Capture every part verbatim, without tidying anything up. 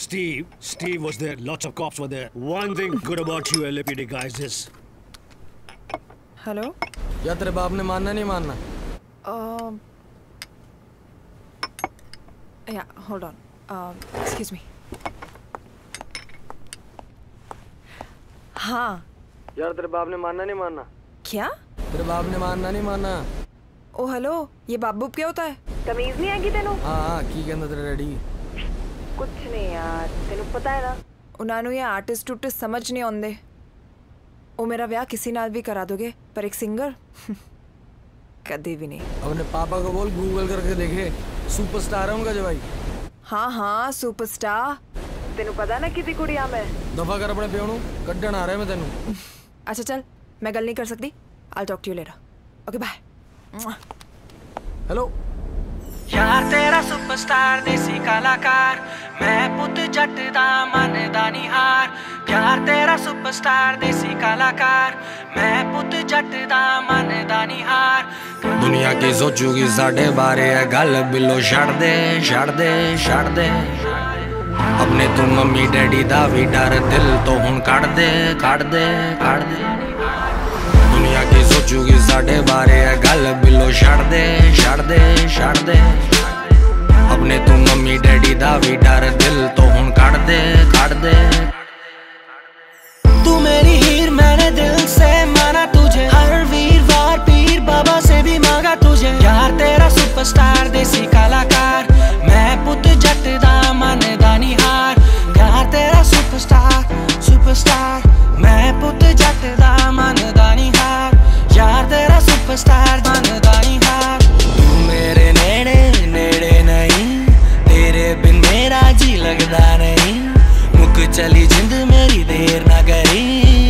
Steve. Steve was there. Lots of cops were there. One thing good about you L A P D guys is. Hello? क्या तेरे बाप ने मानना नहीं मानना? Um. Yeah, hold on. Um, excuse me. हाँ. यार तेरे बाप ने मानना नहीं मानना? क्या? तेरे बाप ने मानना नहीं मानना? ओ हेलो, ये बाप बूप क्या होता है? तमीज नहीं आएगी तेनू? हाँ हाँ, की कहना तेरे डैडी? कुछ नहीं यार, तेनू पता है ना? उन्होंने ये आर्टिस्ट टूटिस्ट समझ नहीं आंदे। ओ मेरा ब्याह किसी नाल भी करा दोगे, पर एक सिंगर कभी भी नहीं। अपने पापा को बोल गूगल करके देखे, सुपरस्टार है उनका जवाई। हाँ हाँ सुपरस्टार। तेनू पता ना किसी कुड़िया में? दफा कर अपने प्योनू, कड्डन आ रहा है मैं तेनू। अच्छा चल, मैं गल नहीं कर सकती। I'll talk to you later. Okay bye. Hello. यार तेरा सुपरस्टार देसी कलाकार, मैं पुत जट दा मन दा निहार। यार तेरा सुपरस्टार देसी कलाकार, मैं पुत जट दा मन दा निहार। दुनिया की सोचूगी साढ़े बारे है गल बिलो छड़ दे छड़ दे छड़ दे। अपने तू मम्मी डैडी दा भी डर दिल तो हुन कड़ दे कड़ दे कड़ दे। दुनिया की सोचूगी साढ़े बारे है गल बिलो छड़ दे छड़ दे छड़ दे। अपने तू मम्मी डैडी दा भी डर दिल तो हुन कड़ दे कड़ दे। तू मेरी हीर मैंने दिल से माना तुझे, हर वीरवार पीर बाबा से भी मांगा तुझे। यार तेरा सुपरस्टार देसी कलाकार, मैं पुत जट दा मन दा निहार। यार तेरा सुपरस्टार सुपरस्टार, मैं पुत जट दा मन दा निहार। यार तेरा सुपरस्टार मन दा निहार। तू मेरे नेड़े नेड़े नहीं, तेरे बिन मेरा जी लगदा नहीं। मुक चली जिंद मेरी देर ना करी,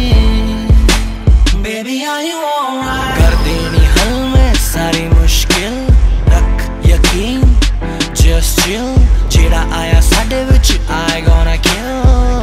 बेबी are you alright? कर देनी हल में सारी मुश्किल, रख यकीन just chill। जेड़ा आया साडे विच I gonna kill,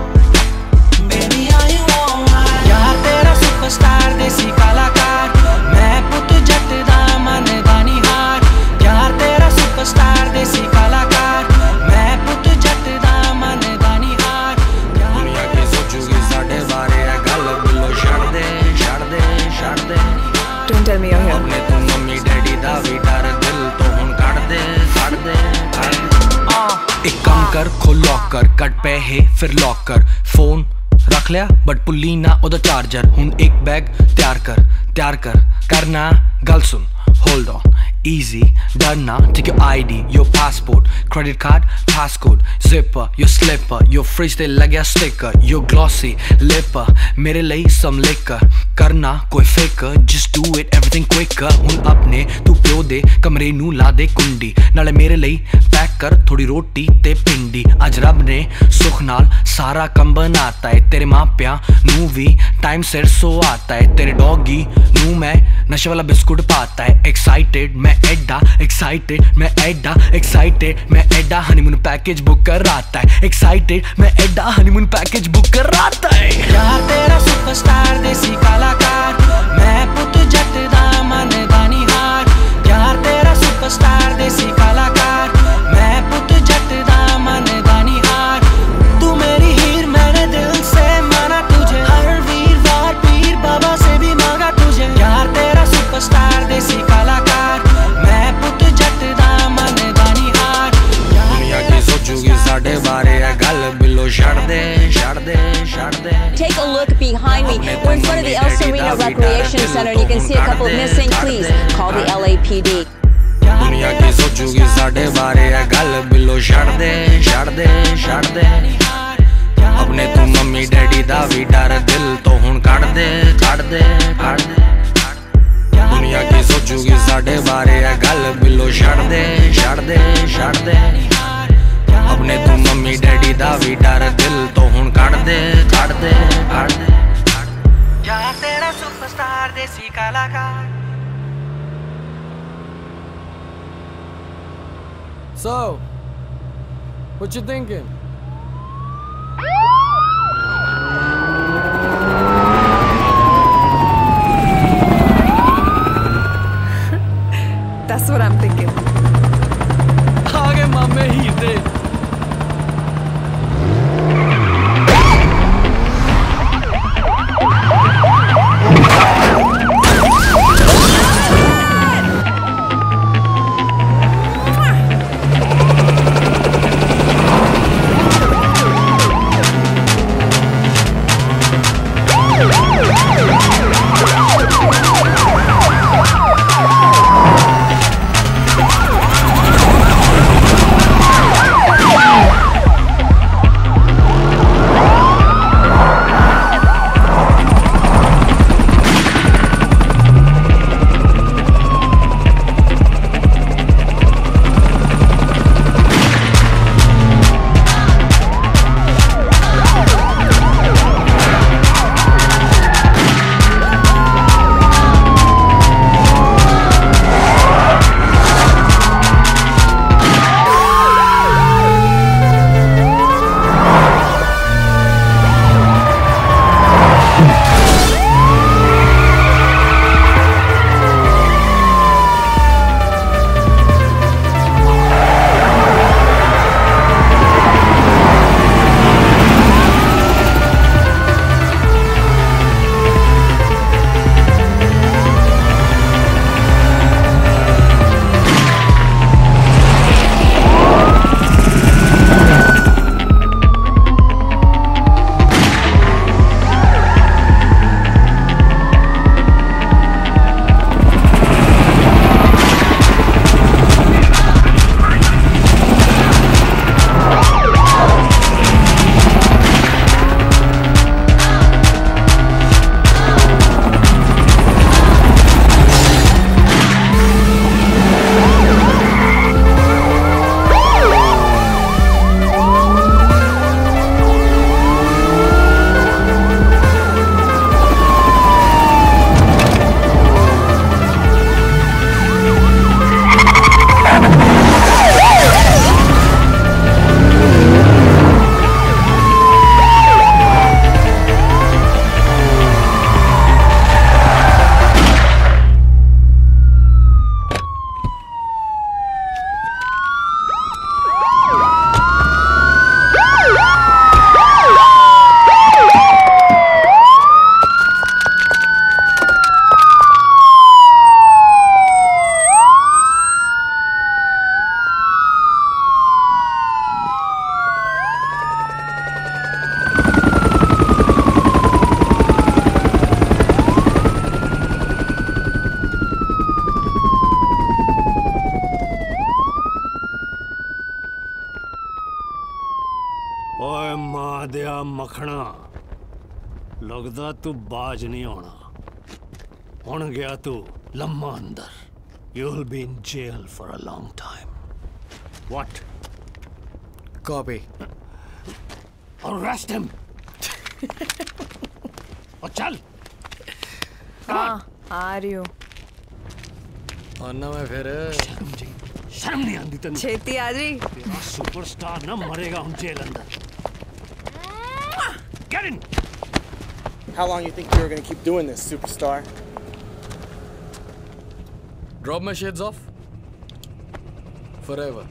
Baby are you alright? यार तेरा सुपरस्टार देसी कलाकार, मैं पुत जट दा मन दा निहार। यार तेरा सुपरस्टार देसी कलाकार, मैं पुत जट दा मन दा निहार। दुनिया की सोचूगी साढ़े बारे है गल बिलो छड़ दे छड़ दे छड़ दे। Don't tell me you're here. अपने तू मम्मी डैडी दा भी डर दिल तो हुन कड़ दे कड़ दे कड़ दे। एक काम कर खोल लॉकर, कट पैहे फिर लॉक कर। फोन रख लिया बट पुल्ली ना ओदा चार्जर। हुन एक बैग तैयार कर तैयार कर करना गल सुन। Hold on, easy, done now. Take your I D, your passport, credit card, passcode, zipper, your slipper, your fridge ते लग्या sticker, your glossy lipper, मेरे लिए some liquor, करना कोई फिकर, just do it, everything quicker। हुन अपने तू प्यो दे कमरे नू ला दे कुंडी, नाले मेरे लिए पैक कर थोड़ी रोटी ते पिंडी। अज रब ने सुख नाल सारा कम बनाता है, तेरे माँ प्या नू भी टाइम सिर सो आता है। तेरे डॉगी नू मैं नशे वाला बिस्कुट पाता है। एक्साइटेड मैं एडा एक्साइटेड मैं एडा एक्साइटेड मैं एडा हनीमून पैकेज बुक कर आता है। एक्साइटेड मैं एडा हनीमून पैकेज बुक कर आता है। यार तेरा सुपरस्टार देसी कलाकार, मैं पुत जट दा मन दा निहार। यार तेरा सुपरस्टार देसी कलाकार, मैं पुत जट दा मन दा निहार। तू मेरी हीर मैंने दिल से माना तुझे, हर वीरवार पीर बाबा से भी मांगा तुझे। यार तेरा सुपरस्टार देसी कलाकार, मैं पुत जट दा मन दा निहार। दुनिया की सोचूगी साढ़े बारे है गल बिलो छड़ दे छड़ दे छड़ दे। Take a look behind me. We're in front of the El Sereno Recreation Center. You can see a couple missing. Please call the L A P D. दुनिया की सोचूगी साढ़े बारे है गल बिलो छड़ दे छड़ दे छड़ दे। अपने तू मम्मी डैडी दा भी डर दिल तो हुन कड़ दे कड़ दे कड़ दे। दुनिया की सोचूगी साढ़े बारे है गल बिलो छड़ दे छड़ दे छड़ दे। अपने तू मम्मी डैडी दा भी डर दिल तो हुन कड़ दे कड़ दे कड़ दे। यार तेरा सुपरस्टार देसी कलाकार। So, what you thinking? That's what I'm thinking. आगे मामे हीर दे। मखना लगदा तू बाज नहीं होना हुण गया तू लम्मा अंदर you'll be in jail for a long time what Copy. arrest him और चल हाँ आ रही हूँ और ना मैं फिर शर्म जी शर्म नहीं आती तेन छेती आ जी तेरा सुपरस्टार ना मरेगा हम जेल अंदर get in How long you think you're gonna keep doing this, superstar? drop my shades off forever.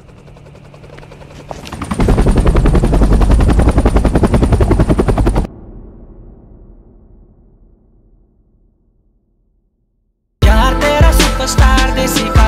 यार तेरा सुपरस्टार देसी